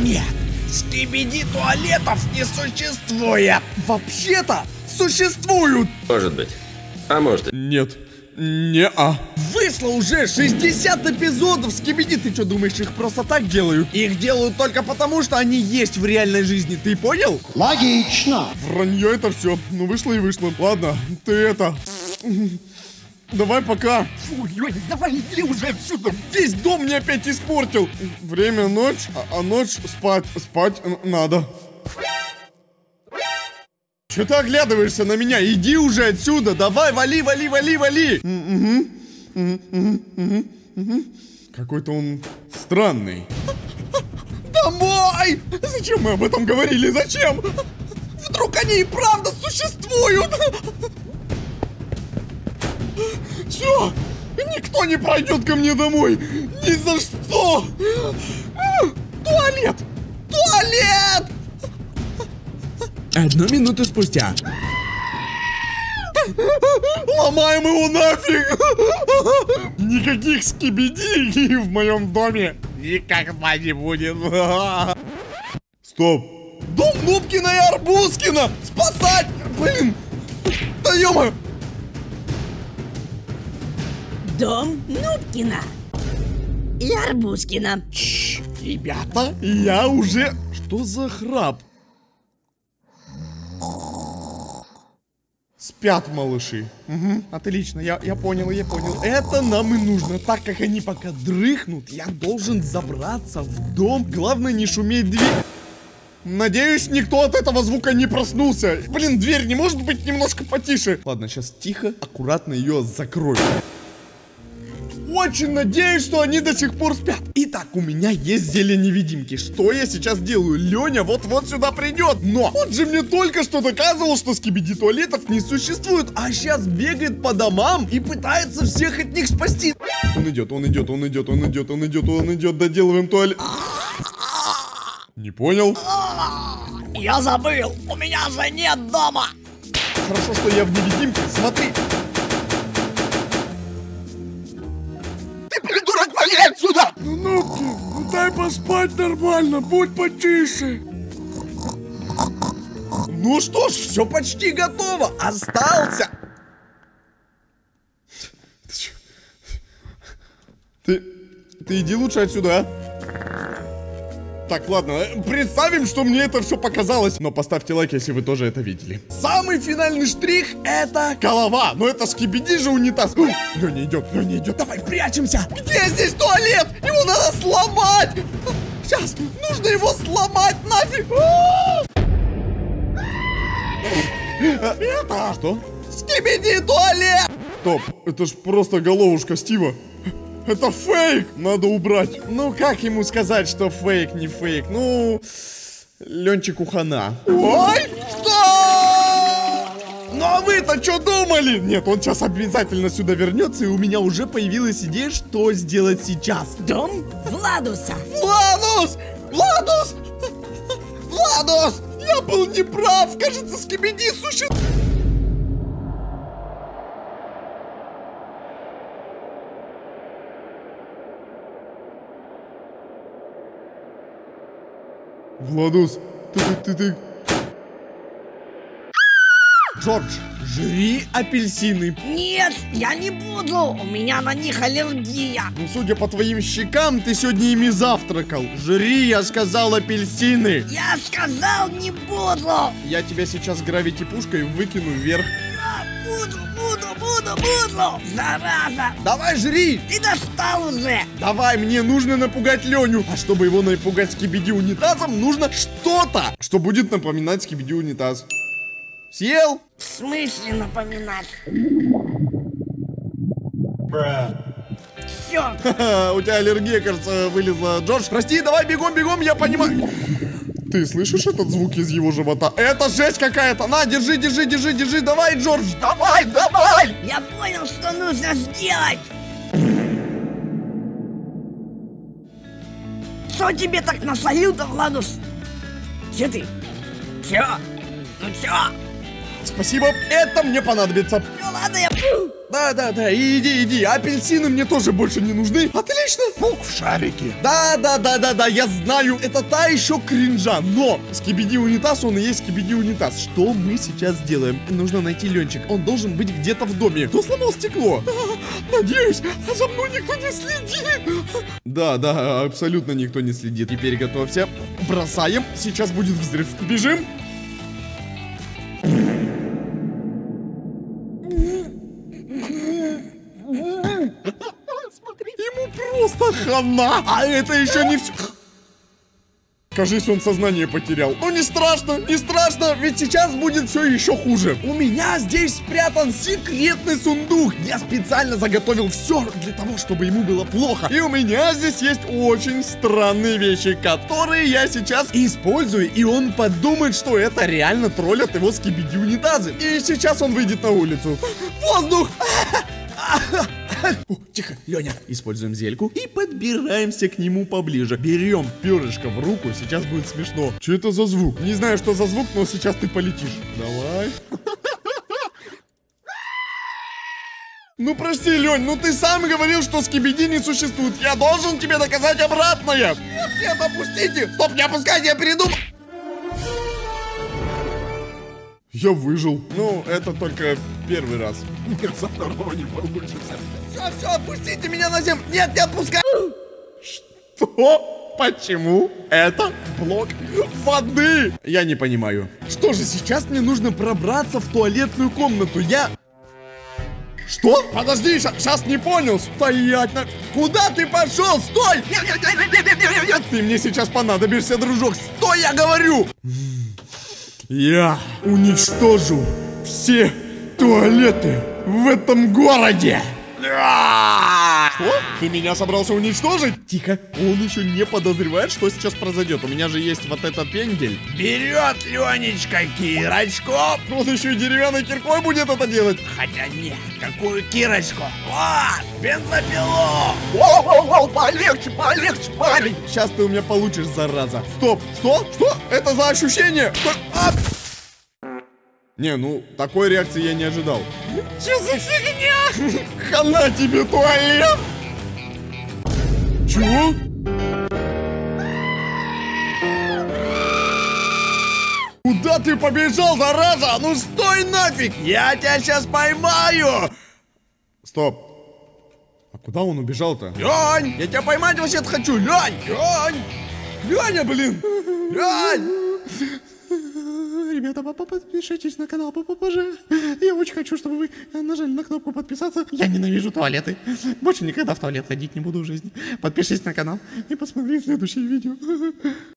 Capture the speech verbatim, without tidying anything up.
Нет, скибиди туалетов не существует. Вообще-то существуют. Может быть. А может и... Нет. Не-а. Вышло уже шестьдесят эпизодов скибиди. Ты что, думаешь, их просто так делают? Их делают только потому, что они есть в реальной жизни. Ты понял? Логично. Вранье это все. Ну вышло и вышло. Ладно, ты это... Давай пока. Фу, Лёня, давай иди уже отсюда. Весь дом мне опять испортил. Время ночь, а, а ночь спать. Спать надо. Че ты оглядываешься на меня? Иди уже отсюда. Давай, вали, вали, вали, вали. Угу. Угу, угу, угу. Какой-то он странный. Домой! Зачем мы об этом говорили? Зачем? Вдруг они и правда существуют? Все! Никто не пройдет ко мне домой! Ни за что! Туалет! Туалет! Одну минуту спустя. Ломаем его нафиг! Никаких скибиди в моем доме никогда не будет. Стоп! Дом Нубкина и Арбузкина! Спасать! Блин! Да ё-моё! Дом Нубкина и Арбузкина. Чш, ребята, я уже... Что за храп? Спят малыши. Угу, отлично, я, я понял, я понял. Это нам и нужно. Так как они пока дрыхнут, я должен забраться в дом. Главное, не шуметь дверь. Надеюсь, никто от этого звука не проснулся. Блин, дверь не может быть немножко потише? Ладно, сейчас тихо, аккуратно ее закрою. Очень надеюсь, что они до сих пор спят. Итак, у меня есть зелье-невидимки. Что я сейчас делаю? Леня вот-вот сюда придет. Но он же мне только что доказывал, что скибиди туалетов не существует. А сейчас бегает по домам и пытается всех от них спасти. Он идет, он идет, он идет, он идет, он идет, он идет. Доделываем туалет. Не понял? Я забыл, у меня же нет дома. Хорошо, что я в невидимке. Смотри. Отсюда! Ну, Нубки, ну дай поспать нормально, будь потише. Ну что ж, все почти готово. Остался. Ты, ты иди лучше отсюда, а? Так, ладно, представим, что мне это все показалось. Но поставьте лайк, если вы тоже это видели. Самый финальный штрих — это голова. Но это скибиди же унитаз. Леня идет, Леня идет. Давай прячемся. Где здесь туалет? Его надо сломать. Сейчас, нужно его сломать нафиг. Это что? Скибиди туалет. Стоп, это ж просто головушка Стива. Это фейк! Надо убрать. Ну, как ему сказать, что фейк, не фейк? Ну, Ленчику хана. Ой! Что? Ну, а вы-то что думали? Нет, он сейчас обязательно сюда вернется, и у меня уже появилась идея, что сделать сейчас. Дом Владуса. Владус! Владус! Владус! Я был неправ! Кажется, скибиди существует. Владус, ты, ты, ты, ты... Джордж, жри апельсины. Нет, я не буду, у меня на них аллергия. Ну, судя по твоим щекам, ты сегодня ими завтракал. Жри, я сказал, апельсины. Я сказал, не буду. Я тебя сейчас гравити-пушкой выкину вверх. Я буду, буду, буду, буду. Зараза. Давай, жри. Ты достал уже. Давай, мне нужно напугать Леню. А чтобы его напугать скибиди унитазом, нужно что-то, что будет напоминать скибиди унитаз. Съел? В смысле напоминать? Все. У тебя аллергия, кажется, вылезла. Джордж, прости, давай бегом, бегом, я понимаю. Ты слышишь этот звук из его живота? Это жесть какая-то. На, держи, держи, держи, держи. Давай, Джордж, давай, давай. Я понял, что нужно сделать. Что тебе так насолил-то, Владус? Че ты? Че? Ну че? Спасибо, это мне понадобится. Ну ладно, я... Да-да-да, иди, иди, апельсины мне тоже больше не нужны. Отлично. Паук в шарике. Да-да-да-да-да, я знаю, это та еще кринжа, но Скибиди унитаз, он и есть Скибиди унитаз. Что мы сейчас сделаем? Нужно найти Ленчик, он должен быть где-то в доме. Кто сломал стекло? А, надеюсь, за мной никто не следит. Да, да, абсолютно никто не следит. Теперь готовься, бросаем, сейчас будет взрыв. Бежим. Ему просто хана. А это еще не все. Кажись, он сознание потерял. Ну не страшно, не страшно, ведь сейчас будет все еще хуже. У меня здесь спрятан секретный сундук. Я специально заготовил все для того, чтобы ему было плохо. И у меня здесь есть очень странные вещи, которые я сейчас использую. И он подумает, что это реально троллят его Скибиди унитазы. И сейчас он выйдет на улицу. Воздух! О, тихо, Леня. Используем зельку и подбираемся к нему поближе. Берем перышко в руку, сейчас будет смешно. Что это за звук? Не знаю, что за звук, но сейчас ты полетишь. Давай. Ну прости, Лень, ну ты сам говорил, что Скибиди не существует. Я должен тебе доказать обратное. Нет, нет, опустите. Стоп, не опускайте, я передумал. Я выжил. Ну, это только первый раз. За второго не получится. Все, все, отпустите меня на землю. Нет, не отпускай. Что? Почему? Это блок воды. Я не понимаю. Что же, сейчас мне нужно пробраться в туалетную комнату. Я... Что? Подожди, сейчас не понял. Стоять на... Куда ты пошел? Стой! Ты мне сейчас понадобишься, дружок. Стой, я говорю! Я уничтожу все туалеты в этом городе. Что? Ты меня собрался уничтожить? Тихо, он еще не подозревает, что сейчас произойдет. У меня же есть вот этот пендель. Вперед, Ленечка, Кирочку! Он еще и деревянной киркой будет это делать. Хотя нет, какую Кирочку? Вот, бензопилу! Воу-воу-воу, полегче, полегче, парень. Сейчас ты у меня получишь, зараза. Стоп, что? Что? Это за ощущение? Стой. А! Не, ну, такой реакции я не ожидал. Че за фигня? Хана тебе, туалет! Чего? Куда ты побежал, зараза? Ну стой нафиг! Я тебя сейчас поймаю! Стоп. А куда он убежал-то? Лень! Я тебя поймать вообще-то хочу! Лень! Лень! Леня, блин! Лень! Ребята, подпишитесь на канал попозже. Я очень хочу, чтобы вы нажали на кнопку подписаться. Я ненавижу туалеты. Больше никогда в туалет ходить не буду в жизни. Подпишись на канал и посмотри следующее видео.